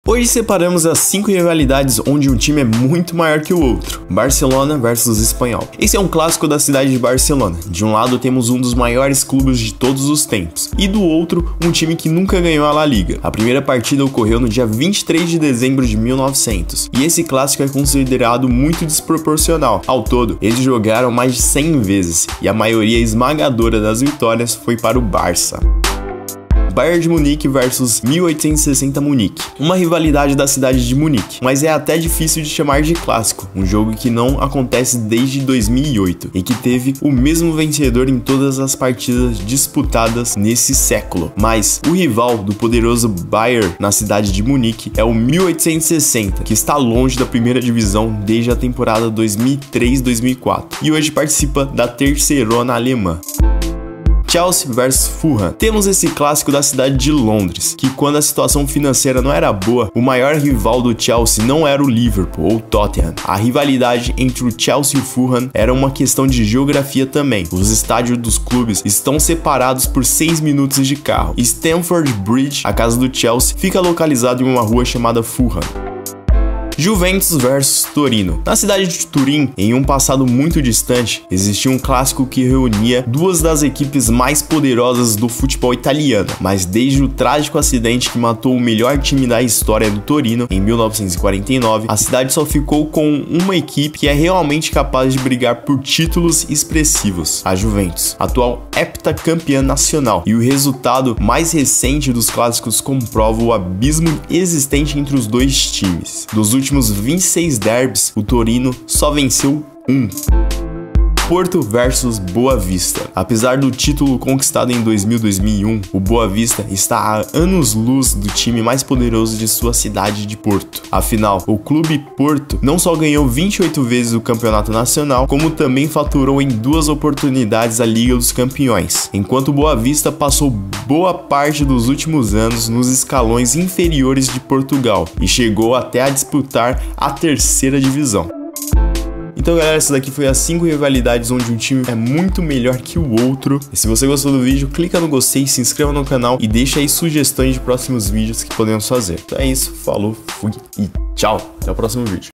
Hoje separamos as 5 rivalidades onde um time é muito maior que o outro. Barcelona versus Espanhol. Esse é um clássico da cidade de Barcelona. De um lado temos um dos maiores clubes de todos os tempos, e do outro, um time que nunca ganhou a La Liga. A primeira partida ocorreu no dia 23 de dezembro de 1900, e esse clássico é considerado muito desproporcional. Ao todo, eles jogaram mais de 100 vezes, e a maioria esmagadora das vitórias foi para o Barça. Bayern de Munique versus 1860 Munique. Uma rivalidade da cidade de Munique, mas é até difícil de chamar de clássico, um jogo que não acontece desde 2008 e que teve o mesmo vencedor em todas as partidas disputadas nesse século. Mas o rival do poderoso Bayern na cidade de Munique é o 1860, que está longe da primeira divisão desde a temporada 2003-2004 e hoje participa da terceirona alemã. Chelsea vs Fulham. Temos esse clássico da cidade de Londres, que quando a situação financeira não era boa, o maior rival do Chelsea não era o Liverpool ou Tottenham. A rivalidade entre o Chelsea e o Fulham era uma questão de geografia também. Os estádios dos clubes estão separados por 6 minutos de carro. Stamford Bridge, a casa do Chelsea, fica localizada em uma rua chamada Fulham. Juventus versus Torino. Na cidade de Turim, em um passado muito distante, existia um clássico que reunia duas das equipes mais poderosas do futebol italiano, mas desde o trágico acidente que matou o melhor time da história do Torino, em 1949, a cidade só ficou com uma equipe que é realmente capaz de brigar por títulos expressivos, a Juventus, atual heptacampeã nacional, e o resultado mais recente dos clássicos comprova o abismo existente entre os dois times. Dos últimos 26 derbys, o Torino só venceu um. Porto versus Boa Vista. Apesar do título conquistado em 2000-2001, o Boa Vista está a anos-luz do time mais poderoso de sua cidade de Porto. Afinal, o clube Porto não só ganhou 28 vezes o campeonato nacional, como também faturou em 2 oportunidades a Liga dos Campeões, enquanto o Boa Vista passou boa parte dos últimos anos nos escalões inferiores de Portugal e chegou até a disputar a terceira divisão. Então galera, essa daqui foi as 5 rivalidades onde um time é muito melhor que o outro. E se você gostou do vídeo, clica no gostei, se inscreva no canal e deixa aí sugestões de próximos vídeos que podemos fazer. Então é isso, falou, fui e tchau. Até o próximo vídeo.